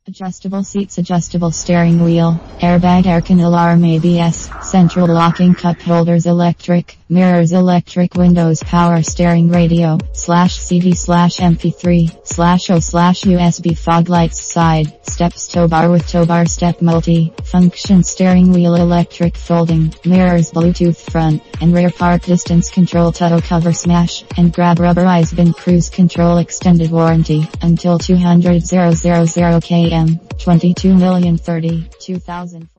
Adjustable seats, adjustable steering wheel, airbag, aircon alarm, ABS, central locking cup holders, electric, mirrors, electric windows, power steering, radio, /CD/MP3/O/USB, fog lights, side, steps, tow bar with tow bar, step multi, function, steering wheel, electric folding, mirrors, Bluetooth front and rear, park distance control, tow cover, smash and grab, rubberized bin, cruise control, extended warranty, until 200,000 km, 22,030,000.